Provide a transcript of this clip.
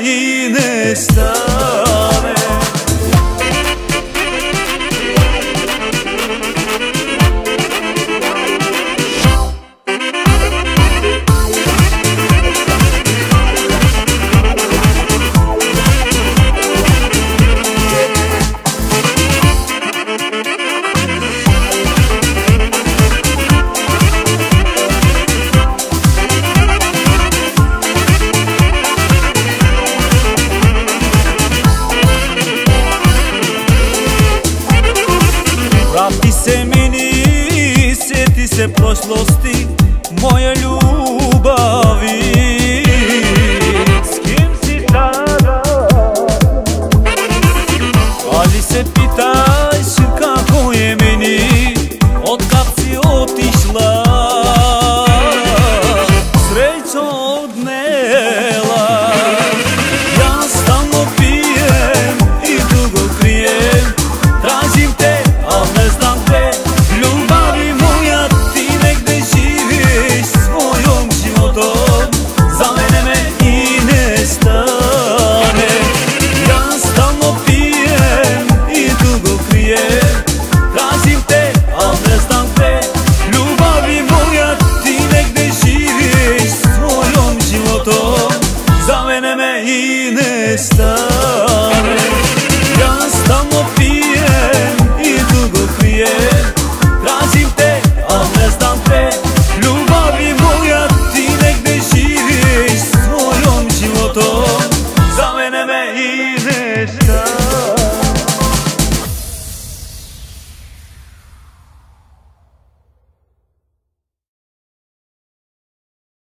i ne stane. Vrati se meni, sjeti se prošlosti moje ljubavi. S kim si sada? Ali se pitaj kako je meni od kad si otišla. Srećo odnela. Ja stalno pijem i dugo krijem, tražim te, al ne znam te. Ljubavi moja, ti negde živiš svojom životom, za mene me i ne stane. Ja stalno pijem i dugo krijem, tražim te, al ne znam te. Ljubavi moja, ti negde živiš svojom životom, za mene me i ne stane.